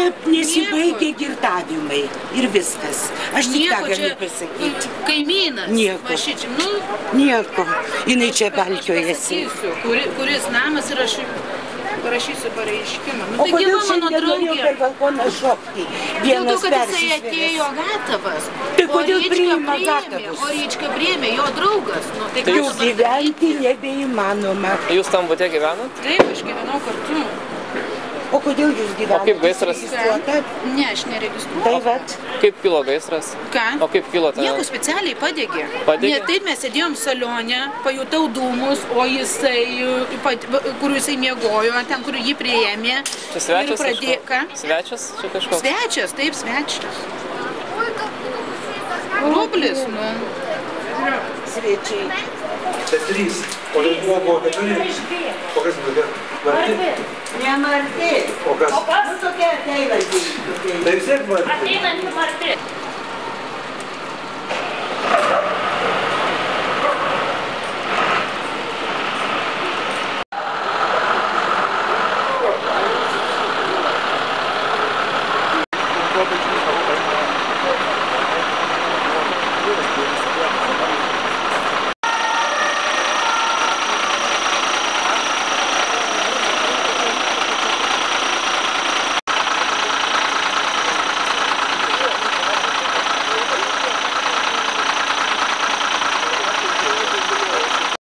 nesibaigė girdavimai ir viskas. Aš tik ką galiu pasakyti. Kaimynas. Nieko. Nu, nieko. Jinai čia valkiojasi. Kuris namas ir aš parašysiu pareiškimą. Nu, o tai kodėl mano šiandien norėjau draugė. per balkoną šokti? Vienas kad jisai atėjo gatavas. Tai kodėl priima gatavus? O Ryčka priėmė, jo draugas. Nu, tai jau gyventi nebeįmanoma. Jūs tam bute gyvenat? Taip, aš gyvenau kartu. O kodėl jūs gyvenate? O kaip gaisras? Ne, aš neregistruoju. Tai vat. Kaip kilo gaisras? Ką? O kaip kilo tai? Nieko specialiai padegė. Padegė? Ne, taip mes sėdėjom salone, pajutau dūmus, o jisai, kur jisai miegojo, ten, kur jį priėmė. Čia svečias? Ką? Svečias? Čia kažkoks? Svečias, taip, svečias. Rublis, nu. Svečiai. Čia 3. O tai buvo 4. O kas buvo? Marti? Ne Marti. O kas? Nu tokia ateinanti. Tai vis tiek Marti. Ateinanti Marti.